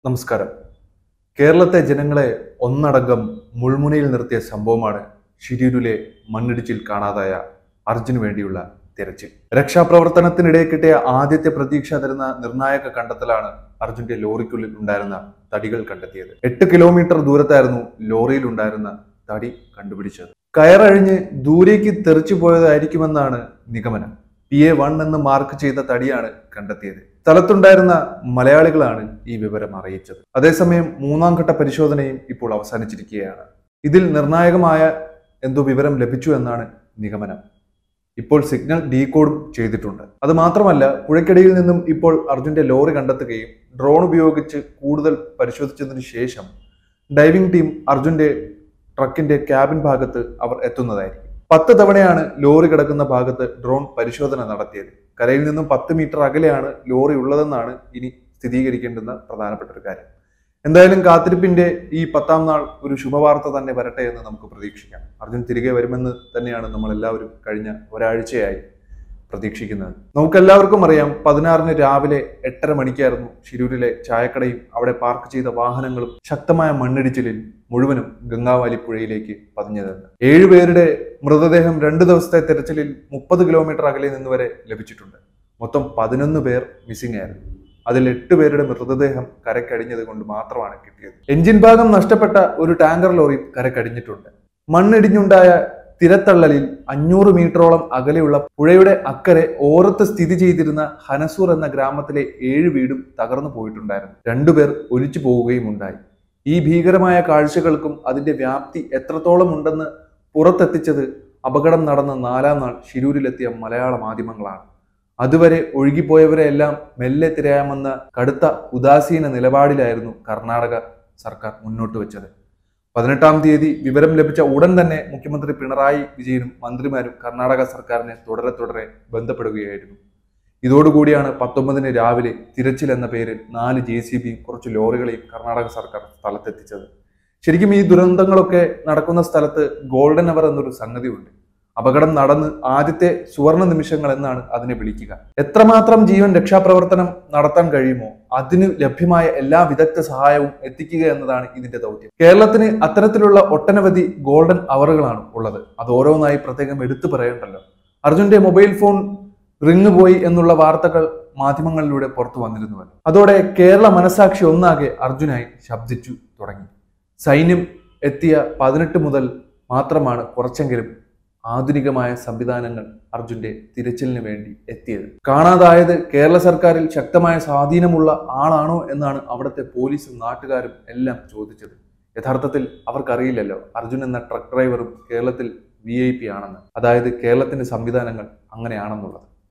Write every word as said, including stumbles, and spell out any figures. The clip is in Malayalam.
നമസ്കാരം. കേരളത്തെ ജനങ്ങളെ ഒന്നടങ്കം മുൾമുനയിൽ നിർത്തിയ സംഭവമാണ് ഷിരൂരിലെ മണ്ണിടിച്ചിൽ കാണാതായ അർജുന് വേണ്ടിയുള്ള തിരച്ചിൽ. രക്ഷാപ്രവർത്തനത്തിനിടെ കിട്ടിയ ആദ്യത്തെ പ്രതീക്ഷ തരുന്ന നിർണായക കണ്ടെത്തലാണ് അർജുന്റെ ലോറിക്കുള്ളിൽ ഉണ്ടായിരുന്ന തടികൾ കണ്ടെത്തിയത്. എട്ട് കിലോമീറ്റർ ദൂരത്തായിരുന്നു ലോറിയിൽ ഉണ്ടായിരുന്ന തടി കണ്ടുപിടിച്ചത്. കയറഴിഞ്ഞ് ദൂരേക്ക് തെറിച്ചു പോയതായിരിക്കുമെന്നാണ് നിഗമനം. പി എ വൺ എന്ന് മാർക്ക് ചെയ്ത തടിയാണ് കണ്ടെത്തിയത്. സ്ഥലത്തുണ്ടായിരുന്ന മലയാളികളാണ് ഈ വിവരം അറിയിച്ചത്. അതേസമയം മൂന്നാം ഘട്ട പരിശോധനയും ഇപ്പോൾ അവസാനിച്ചിരിക്കുകയാണ്. ഇതിൽ നിർണായകമായ എന്തോ വിവരം ലഭിച്ചു എന്നാണ് നിഗമനം. ഇപ്പോൾ സിഗ്നൽ ഡീകോഡും ചെയ്തിട്ടുണ്ട്. അത് മാത്രമല്ല, പുഴയ്ക്കടിയിൽ നിന്നും ഇപ്പോൾ അർജുന്റെ ലോറി കണ്ടെത്തുകയും ഡ്രോൺ ഉപയോഗിച്ച് കൂടുതൽ പരിശോധിച്ചതിനു ശേഷം ഡൈവിംഗ് ടീം അർജുന്റെ ട്രക്കിന്റെ ക്യാബിൻ ഭാഗത്ത് അവർ എത്തുന്നതായിരിക്കും. പത്ത് തവണയാണ് ലോറി കിടക്കുന്ന ഭാഗത്ത് ഡ്രോൺ പരിശോധന നടത്തിയത്. കരയിൽ നിന്നും പത്ത് മീറ്റർ അകലെയാണ് ലോറി ഉള്ളതെന്നാണ് ഇനി സ്ഥിരീകരിക്കേണ്ടുന്ന പ്രധാനപ്പെട്ട ഒരു കാര്യം. എന്തായാലും കാത്തിരിപ്പിന്റെ ഈ പത്താം നാൾ ഒരു ശുഭവാർത്ത തന്നെ വരട്ടെ എന്ന് നമുക്ക് പ്രതീക്ഷിക്കാം. അർജുൻ തിരികെ വരുമെന്ന് തന്നെയാണ് നമ്മൾ എല്ലാവരും കഴിഞ്ഞ ഒരാഴ്ചയായി പ്രതീക്ഷിക്കുന്നത്. നമുക്കെല്ലാവർക്കും അറിയാം, പതിനാറിന് രാവിലെ എട്ടര മണിക്കായിരുന്നു ഷിരൂരിലെ ചായക്കടയും അവിടെ പാർക്ക് ചെയ്ത വാഹനങ്ങളും ശക്തമായ മണ്ണിടിച്ചിലിൽ മുഴുവനും ഗംഗാവാലി പുഴയിലേക്ക് പതിഞ്ഞതെന്ന്. ഏഴുപേരുടെ മൃതദേഹം രണ്ടു ദിവസത്തെ തെരച്ചിലിൽ മുപ്പത് കിലോമീറ്റർ അകലെ നിന്ന് വരെ ലഭിച്ചിട്ടുണ്ട്. മൊത്തം പതിനൊന്ന് പേർ മിസ്സിംഗ് ആയിരുന്നു. അതിൽ എട്ട് പേരുടെ മൃതദേഹം കരക്കടിഞ്ഞത് കൊണ്ട് മാത്രമാണ് കിട്ടിയത്. എഞ്ചിൻ ഭാഗം നഷ്ടപ്പെട്ട ഒരു ടാങ്കർ ലോറി കരക്കടിഞ്ഞിട്ടുണ്ട്. മണ്ണിടിഞ്ഞുണ്ടായ തിരത്തള്ളലിൽ അഞ്ഞൂറ് മീറ്ററോളം അകലെയുള്ള പുഴയുടെ അക്കരെ ഓരത്ത് സ്ഥിതി ചെയ്തിരുന്ന ഹനസൂർ എന്ന ഗ്രാമത്തിലെ ഏഴ് വീടും തകർന്നു പോയിട്ടുണ്ടായിരുന്നു. രണ്ടുപേർ ഒലിച്ചു പോവുകയും ഉണ്ടായി. ഈ ഭീകരമായ കാഴ്ചകൾക്കും അതിന്റെ വ്യാപ്തി എത്രത്തോളം ഉണ്ടെന്ന് പുറത്തെത്തിച്ചത് അപകടം നടന്ന നാലാം നാൾ ഷിരൂരിലെത്തിയ മലയാള മാധ്യമങ്ങളാണ്. അതുവരെ ഒഴുകിപ്പോയവരെയെല്ലാം മെല്ലെ തിരയാമെന്ന കടുത്ത ഉദാസീന നിലപാടിലായിരുന്നു കർണാടക സർക്കാർ മുന്നോട്ട് വെച്ചത്. പതിനെട്ടാം തീയതി വിവരം ലഭിച്ച ഉടൻ തന്നെ മുഖ്യമന്ത്രി പിണറായി വിജയനും മന്ത്രിമാരും കർണാടക സർക്കാരിനെ തുടരെ തുടരെ ബന്ധപ്പെടുകയായിരുന്നു. ഇതോടുകൂടിയാണ് പത്തൊമ്പതിന് രാവിലെ തിരച്ചിൽ എന്ന പേരിൽ നാല് ജെ സി ബിയും കുറച്ച് ലോറികളെയും കർണാടക സർക്കാർ സ്ഥലത്തെത്തിച്ചത്. ശരിക്കും ഈ ദുരന്തങ്ങളൊക്കെ നടക്കുന്ന സ്ഥലത്ത് ഗോൾഡൻ അവർ എന്നൊരു സംഗതിയുണ്ട്. അപകടം നടന്ന് ആദ്യത്തെ സുവർണ നിമിഷങ്ങൾ എന്നാണ് അതിനെ വിളിക്കുക. എത്രമാത്രം ജീവൻ രക്ഷാപ്രവർത്തനം നടത്താൻ കഴിയുമോ അതിന് ലഭ്യമായ എല്ലാ വിദഗ്ധ സഹായവും എത്തിക്കുക എന്നതാണ് ഇതിന്റെ ദൗത്യം. കേരളത്തിന് അത്തരത്തിലുള്ള ഒട്ടനവധി ഗോൾഡൻ അവറുകളാണ് ഉള്ളത്. അത് ഓരോന്നായി പ്രത്യേകം എടുത്തു പറയണ്ടല്ലോ. അർജുന്റെ മൊബൈൽ ഫോൺ റിങ് പോയി എന്നുള്ള വാർത്തകൾ മാധ്യമങ്ങളിലൂടെ പുറത്തു വന്നിരുന്നുവല്ലോ. അതോടെ കേരള മനസാക്ഷി ഒന്നാകെ അർജുനായി ശബ്ദിച്ചു തുടങ്ങി. സൈന്യം എത്തിയ പതിനെട്ട് മുതൽ മാത്രമാണ് കുറച്ചെങ്കിലും ആധുനികമായ സംവിധാനങ്ങൾ അർജുന്റെ തിരച്ചിലിന് വേണ്ടി എത്തിയത്. കാണാതായത് കേരള സർക്കാരിൽ ശക്തമായ സ്വാധീനമുള്ള ആളാണോ എന്നാണ് അവിടുത്തെ പോലീസും നാട്ടുകാരും എല്ലാം ചോദിച്ചത്. യഥാർത്ഥത്തിൽ അവർക്കറിയില്ലല്ലോ അർജുൻ എന്ന ട്രക്ക് ഡ്രൈവറും കേരളത്തിൽ വി ഐ പി ആണെന്ന്. അതായത് കേരളത്തിന്റെ സംവിധാനങ്ങൾ അങ്ങനെയാണെന്നുള്ളത്.